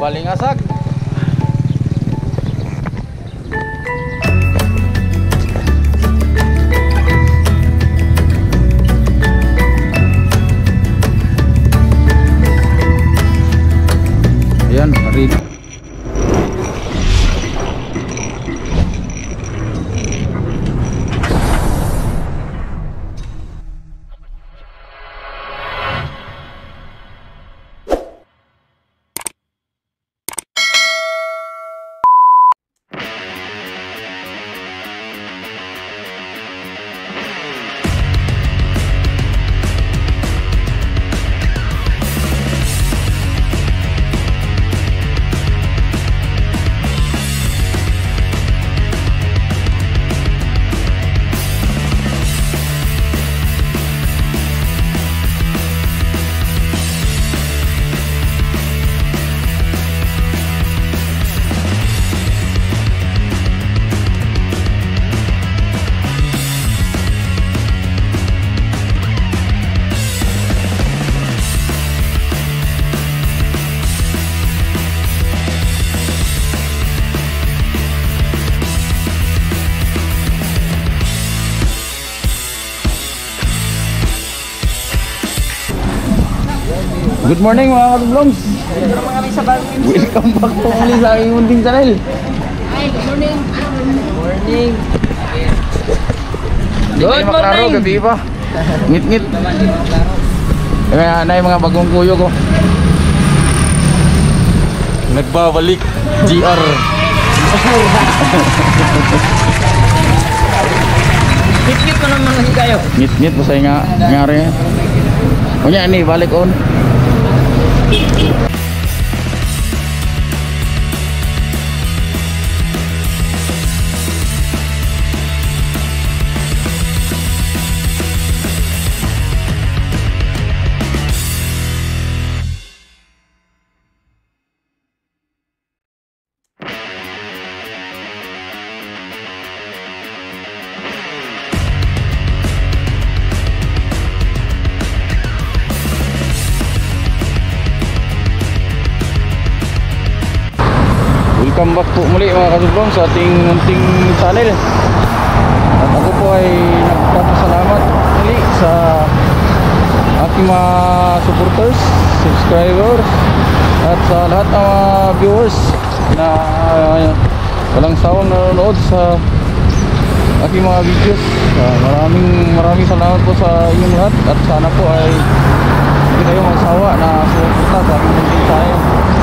Balingasag. Ayan, marina. Good morning mga kablogs. Welcome back po muli sa aking munting channel. Hi, good morning. Morning. Good morning. Gabi pa. Ngit-ngit. Kaya na yung mga bagong kuyo ko. Nagbabalik GR. Ngit-ngit mo naman kasi kayo. Ngit-ngit po sa ngari. Kunya ini balik on. Welcome back po muli mga kasublong sa ating munting channel. At ako po ay nagpapasalamat muli sa aking mga supporters, subscribers at sa lahat ng mga viewers na walang sawang nanonood sa aking mga videos. Maraming salamat po sa inyong lahat at sana po ay hindi kayo magsawa na suporta sa aking munting channel.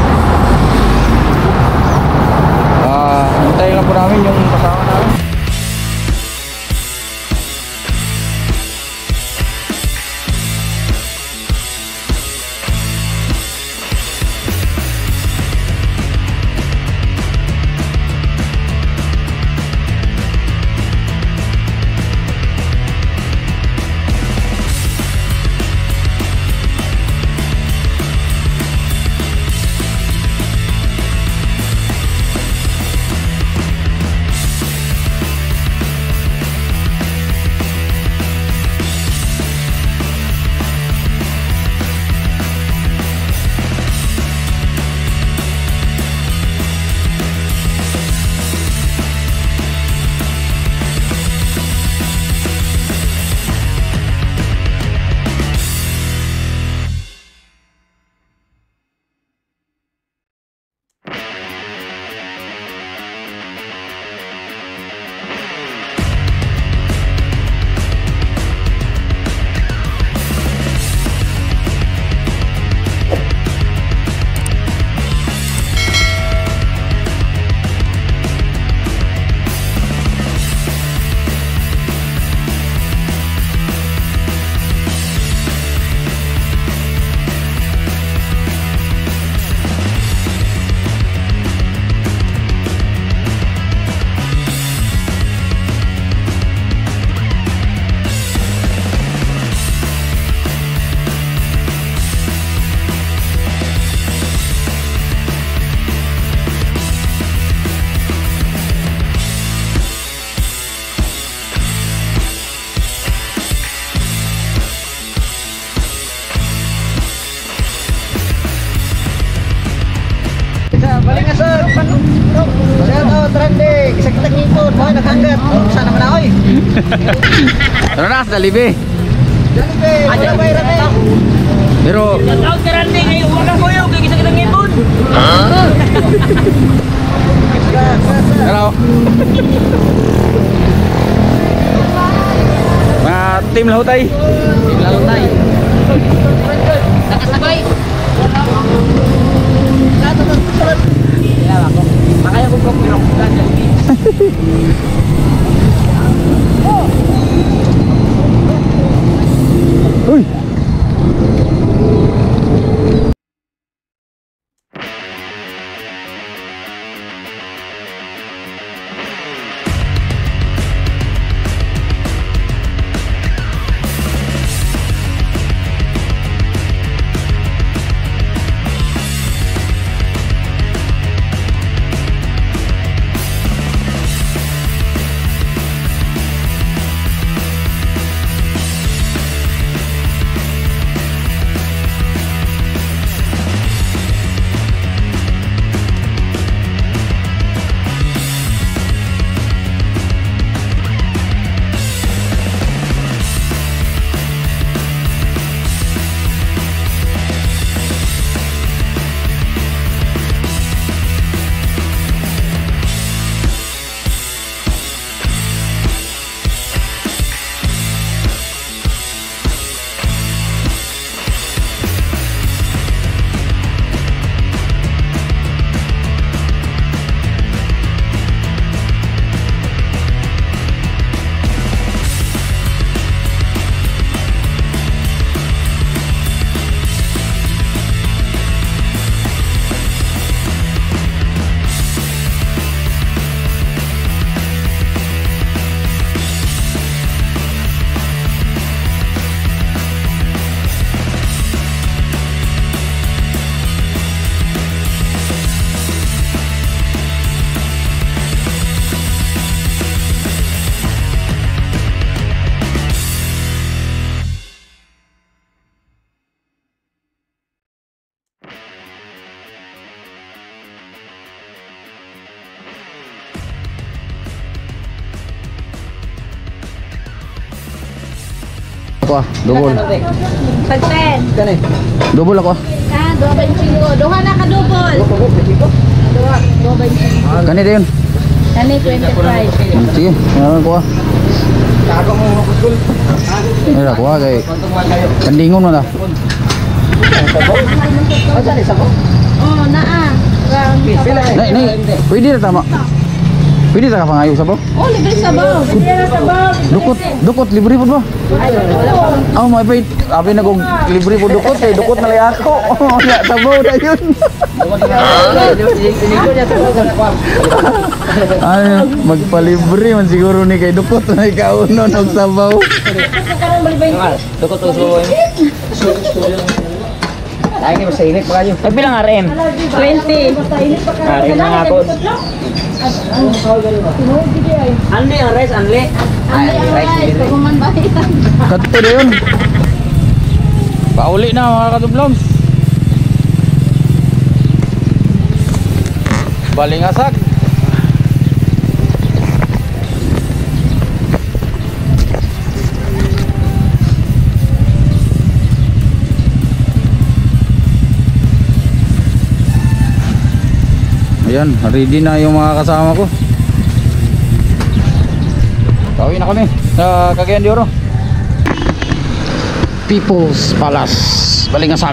Hintayin lang po namin yung kasama namin. sir. Shout out trending. Isa kita ngipon, boy naghanggat. Sana man oy. Tara na, sa Dalibe. Jollibee, wala ba irate? Pero, Shout out trending ay wala ko yo kay isa kita ngipon. hello. Mga team lahutay. Lalutay. Nakasabay. Kaya ako. Makaya ko kung pinakbulan Jollibee. Uy. Ako ah, double. Pagpen. Kani. Double ako ah. Ah, 25. Duha na ka double. Duha, 25. Kani din. Kani 25. Sige, ano ko ah. Tago mo kuskul. Ay ako ah kay kandingon mo na. Oh, sali sa ko. Oh, naa. Pila Nay, pwede na tama. Pwede ta ka pangayo sa po? Oh, libre sabaw. Libre na sabaw. Dukot libre po ba? Oh, may pay. Abi na kong libre po dukot kay dukot na lay ako. Ya sabaw na yun. Ay, magpalibre man siguro ni kay dukot na ikauno ng sabaw. Dukot uso. Ay, ni sa init pa kayo. Ay, bilang RM? 20. RM na ako. Anli ang rice, anli. Ay, kuman ba yan? Kadto na yun. Pauli na mga katubloms. Balingasag. Ayan, ready na yung mga kasama ko. Pauwi na kami sa Cagayan de Oro. People's Palace, Balingasag.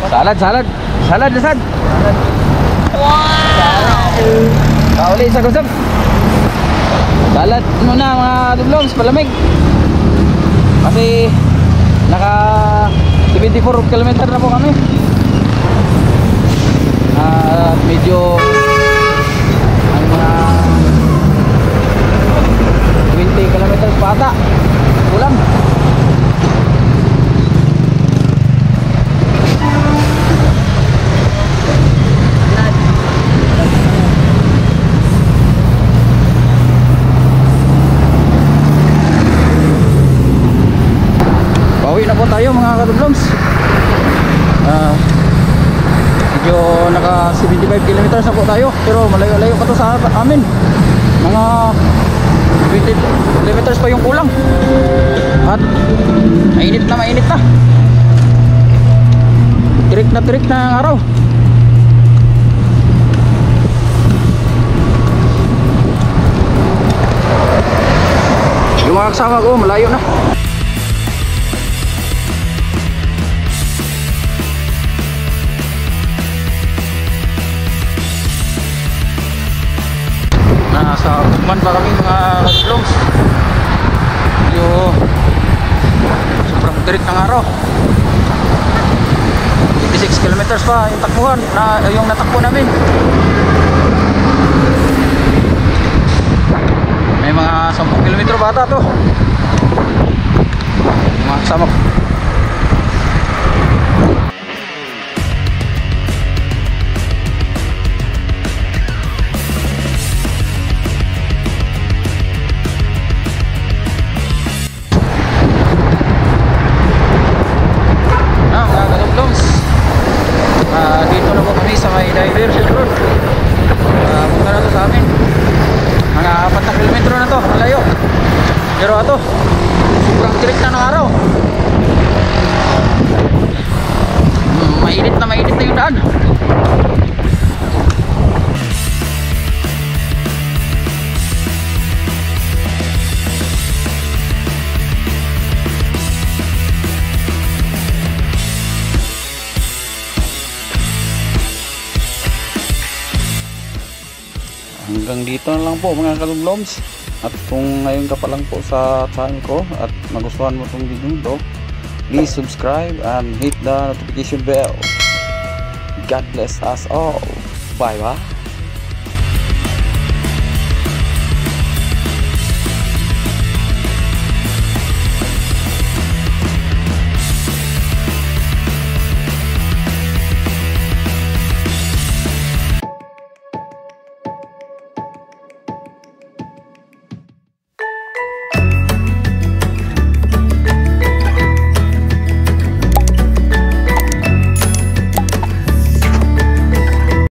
Salad, salad. Salad, salad. Kauli sa kusog. Salad muna mga kadublogs, palamig. Kasi naka 74 km na po kami. At medyo ang mga 20 km pa ata. Kulang. Pauwi na po tayo mga kadublogs. Medyo naka 75 kilometers na po tayo, pero malayo-layo pa to sa amin. Mga 20 kilometers pa yung kulang. At mainit na mainit na. Tirik na ang araw. Yung mga kasama ko malayo na. Nasa Bukman pa kami mga kadublogs. Sobrang tirik ng araw. 56 kilometers pa yung takbuhan na yung natakbo namin. May mga 10 kilometro pa ata to. Mga kasama ko. Dito na po kami sa may diversion road. Punta na to sa amin. Mga 4 na kilometro na to, malayo. Pero ito, sobrang tirik na ng araw. Mainit na yung daan. Hanggang dito na lang po mga kadublogs. At kung ngayon ka pa lang po sa channel ko at nagustuhan mo itong video ito, please subscribe and hit the notification bell. God bless us all. Bye bye.